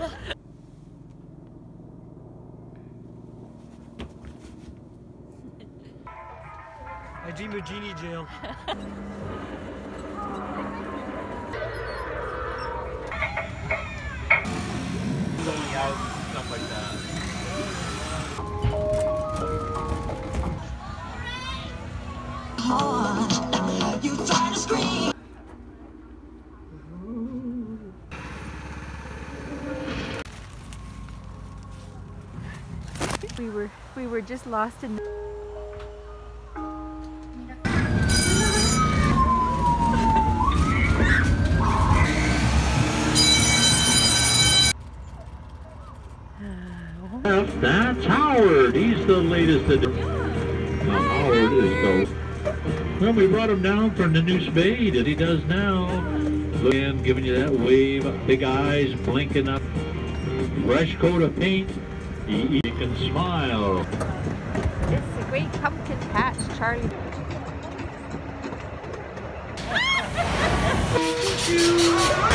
I dream of genie jail. Going out, stuff like that. You try to scream. We were just lost in. That's Howard. He's the latest addition. Howard is the. Well, we brought him down from the new spade that he does now. And giving you that wave, big eyes blinking up, fresh coat of paint. He can smile. It's a great pumpkin patch, Charlie. Choo-choo.